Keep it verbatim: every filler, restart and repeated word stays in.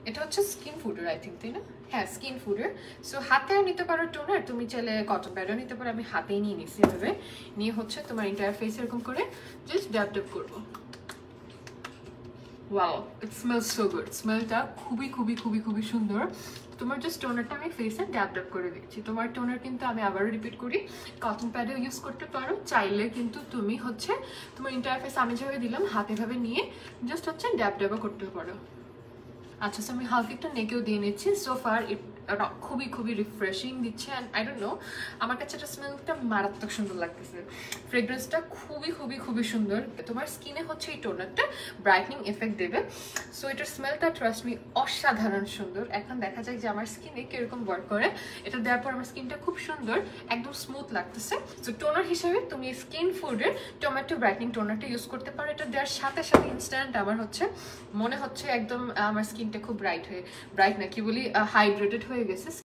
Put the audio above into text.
এটা হচ্ছে স্কিন ফুডের আই থিঙ্ক, তাই না? হ্যাঁ, স্কিন ফুডের। সো হাতেও নিতে পারো টোনার, তুমি চাইলে কটন প্যাডও নিতে পারো। আমি হাতেই নিয়ে নিচ্ছি এভাবে, নিয়ে হচ্ছে তোমার এন্টায়ার ফেস এরকম করে জাস্ট ড্যাব ড্যাব করবো। Wow, it smells so good. স্মেলটা খুবই খুবই খুবই খুবই সুন্দর। তোমার জাস্ট টোনারটা আমি ফেসে ড্যাব ড্যাব করে দিচ্ছি। তোমার টোনার কিন্তু আমি আবারও রিপিট করি, কটন প্যাডেও ইউজ করতে পারো, চাইলে কিন্তু তুমি হচ্ছে তোমার এন্টায়ার ফেস আমি যেভাবে দিলাম হাতে ভাবে নিয়ে জাস্ট হচ্ছে ড্যাব ড্যাবও করতে পারো। আচ্ছা, সো আমি হালকা একটা নেকেও দিয়ে নিচ্ছি। সো ফার ইট খুবই খুবই রিফ্রেশিং দিচ্ছে অ্যান্ড আই ডোন্ট নো, আমার কাছে এটা স্মেলটা মারাত্মক সুন্দর লাগতেছে। ফ্রেগ্রেন্সটা খুবই খুবই খুবই সুন্দর। তোমার স্কিনে হচ্ছে এই টোনারটা ব্রাইটনিং এফেক্ট দেবে। সো এটার স্মেলটা ট্রাস্ট মি অসাধারণ সুন্দর। এখন দেখা যায় যে আমার স্কিনে কিরকম ওয়ার্ক করে। এটা দেওয়ার পর আমার স্কিনটা খুব সুন্দর, একদম স্মুথ লাগতেছে। সো টোনার হিসেবে তুমি স্কিন ফুডের টমেটো ব্রাইটনিং টোনারটা ইউজ করতে পারো। এটা দেওয়ার সাথে সাথে ইনস্ট্যান্ট আমার হচ্ছে মনে হচ্ছে একদম আমার স্কিনটা খুব ব্রাইট হয়ে, ব্রাইট না কি বলি, হাইড্রেটেড হয়ে গেছে।